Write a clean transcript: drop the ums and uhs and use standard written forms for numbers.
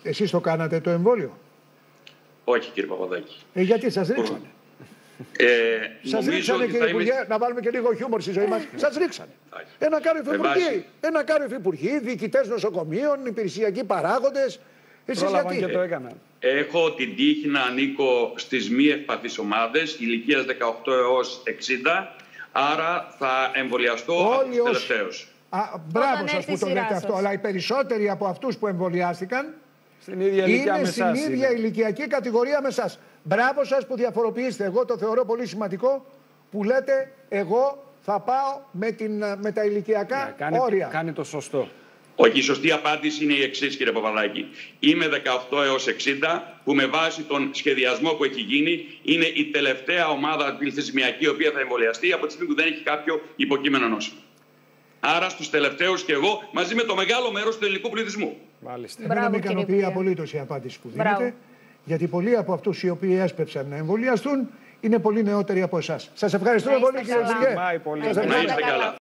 Εσείς το κάνατε το εμβόλιο? Όχι, κύριε Παπαδάκη. Γιατί σας ρίξανε? Σας ρίξανε, κύριε Υπουργέ, να βάλουμε και λίγο χιούμορ στη ζωή μας. Σας ρίξανε. Ένα κάρο υφυπουργοί, διοικητές νοσοκομείων, υπηρεσιακοί παράγοντες. Εσείς γιατί? Και το έκαναν. Έχω την τύχη να ανήκω στις μη ευπαθείς ομάδες, ηλικίας 18 έως 60, άρα θα εμβολιαστώ από τους τελευταίους. Μπράβο σας που το λέτε αυτό, αλλά οι περισσότεροι από αυτούς που εμβολιάστηκαν είναι στην ίδια ηλικιακή κατηγορία με εσάς. Μπράβο σας που διαφοροποιήσετε. Εγώ το θεωρώ πολύ σημαντικό που λέτε εγώ θα πάω με τα ηλικιακά όρια. Κάνει το σωστό. Όχι, η σωστή απάντηση είναι η εξής, κύριε Παπαδάκη. Είμαι 18 έως 60, που με βάση τον σχεδιασμό που έχει γίνει είναι η τελευταία ομάδα πληθυσμιακή η οποία θα εμβολιαστεί από τη στιγμή που δεν έχει κάποιο υποκείμενο νόσημα. Άρα στους τελευταίους και εγώ μαζί με το μεγάλο μέρος του ελληνικού πληθυσμού. Μάλιστα. Εμένα με ικανοποιεί απολύτως η απάντηση που δίνετε, γιατί πολλοί από αυτούς οι οποίοι έσπευσαν να εμβολιαστούν είναι πολύ νεότεροι από εσάς. Σας ευχαριστούμε πολύ, κύριε Υπουργέ.